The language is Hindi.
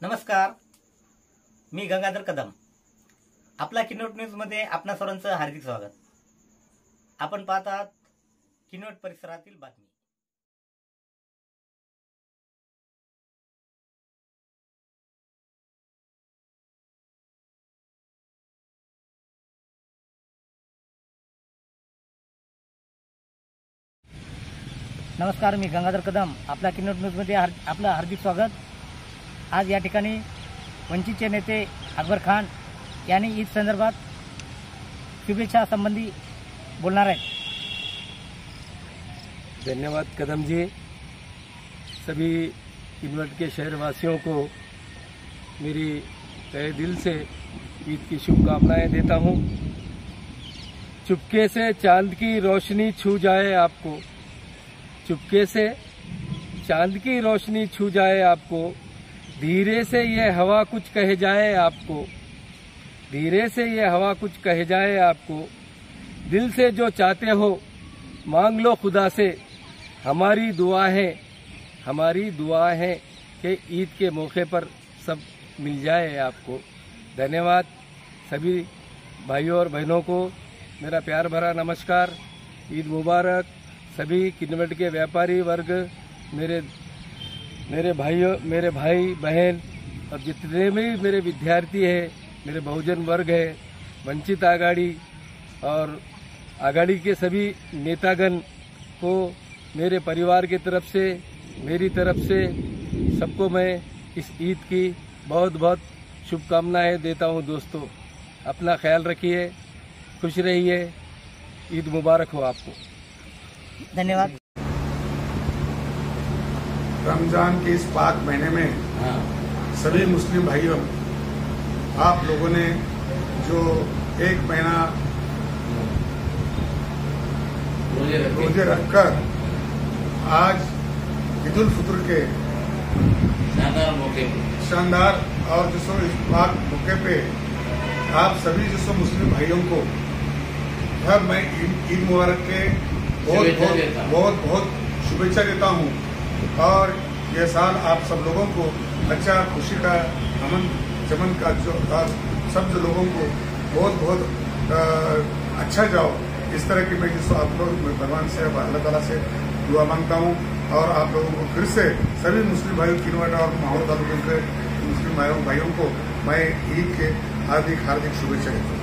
नमस्कार, मी गंगाधर कदम. आपला किनवट न्यूज मध्ये आपणा सर्वांचं हार्दिक स्वागत. आपण पाहत आहात किनवट परिसरातील बातमी. नमस्कार, मी गंगाधर कदम. आपला किनवट न्यूज मध्ये आपलं हार्दिक स्वागत. आज या ठिकाणी वंचितचे नेते अकबर खान यांनी ईद संदर्भात शुभेच्छा संबंधी बोलणार आहेत. धन्यवाद कदम जी. सभी किनवट के शहरवासियों को मेरी तहे दिल से ईद की शुभकामनाएं देता हूं. चुपके से चांद की रोशनी छू जाए आपको, चुपके से चांद की रोशनी छू जाए आपको, धीरे से ये हवा कुछ कह जाए आपको, धीरे से ये हवा कुछ कह जाए आपको, दिल से जो चाहते हो मांग लो खुदा से, हमारी दुआ है कि ईद के मौके पर सब मिल जाए आपको. धन्यवाद. सभी भाइयों और बहनों को मेरा प्यार भरा नमस्कार. ईद मुबारक. सभी किनवट के व्यापारी वर्ग, मेरे भाई बहन और जितने भी मेरे विद्यार्थी हैं, मेरे बहुजन वर्ग है, वंचित आघाड़ी और आघाड़ी के सभी नेतागण को मेरे परिवार की तरफ से, मेरी तरफ से सबको मैं इस ईद की बहुत बहुत शुभकामनाएं देता हूं. दोस्तों, अपना ख्याल रखिए, खुश रहिए. ईद मुबारक हो आपको. धन्यवाद. रमजान के इस पाक महीने में सभी मुस्लिम भाइयों, आप लोगों ने जो एक महीना रोजे रखकर आज ईद उल फितर के शानदार और जिसो इस पाक मौके पे आप सभी जिसो मुस्लिम भाइयों को मैं ईद मुबारक के बहुत शुभेच्छा देता हूँ. और ये साल आप सब लोगों को अच्छा, खुशी का, अमन चमन का जो सब लोगों को बहुत अच्छा जाओ. इस तरह की मैं जिसको आप लोग भगवान से, अल्लाह ताला से दुआ मांगता हूँ. और आप लोगों को फिर से सभी मुस्लिम भाइयों, किनवट और माहौल तालुके के मुस्लिम भाइयों को मैं ईद के हार्दिक शुभेच्छा देता हूँ.